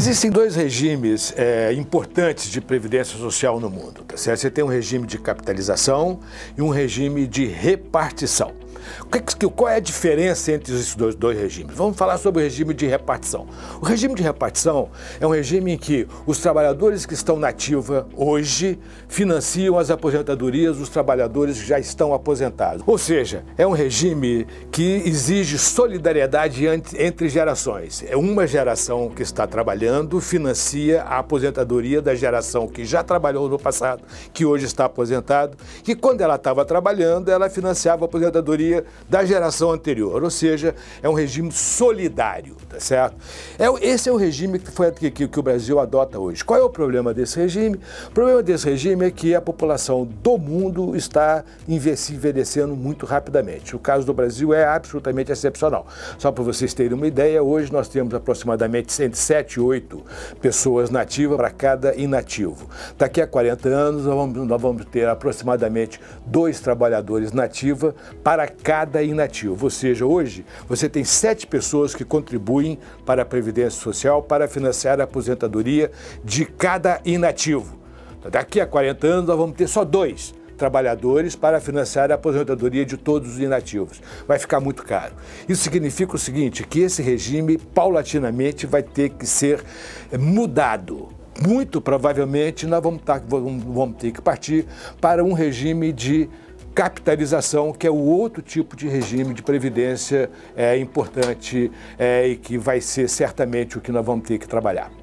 Existem dois regimes importantes de previdência social no mundo, tá certo? Você tem um regime de capitalização e um regime de repartição. Qual é a diferença entre esses dois regimes? Vamos falar sobre o regime de repartição. O regime de repartição é um regime em que os trabalhadores que estão na ativa hoje financiam as aposentadorias dos trabalhadores que já estão aposentados. Ou seja, é um regime que exige solidariedade entre gerações. É uma geração que está trabalhando, financia a aposentadoria da geração que já trabalhou no passado, que hoje está aposentado, que quando ela estava trabalhando, ela financiava a aposentadoria da geração anterior, ou seja, é um regime solidário, tá certo? Esse é o regime que o Brasil adota hoje. Qual é o problema desse regime? O problema desse regime é que a população do mundo está envelhecendo muito rapidamente. O caso do Brasil é absolutamente excepcional. Só para vocês terem uma ideia, hoje nós temos aproximadamente entre 7 e 8 pessoas nativas para cada inativo. Daqui a 40 anos nós vamos ter aproximadamente 2 trabalhadores nativos para cada inativo, ou seja, hoje você tem 7 pessoas que contribuem para a Previdência Social para financiar a aposentadoria de cada inativo. Daqui a 40 anos nós vamos ter só 2 trabalhadores para financiar a aposentadoria de todos os inativos. Vai ficar muito caro. Isso significa o seguinte, que esse regime paulatinamente vai ter que ser mudado. Muito provavelmente nós vamos ter que partir para um regime de capitalização, que é o outro tipo de regime de previdência importante e que vai ser certamente o que nós vamos ter que trabalhar.